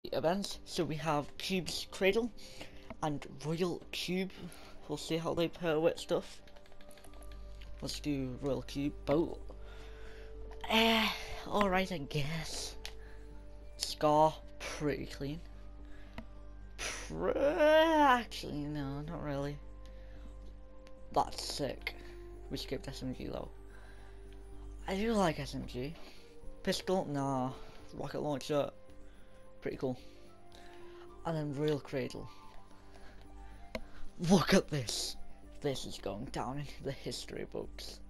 events. So we have Cube's Cradle and Royal Cube. We'll see how they pair with stuff. Let's do Royal Cube Boat. Alright, I guess. Scar, pretty clean. Actually, no, not really. That's sick. We skipped SMG though. I do like SMG. Pistol, nah. Rocket launcher, pretty cool. And then Royal Cradle. Look at this. This is going down into the history books.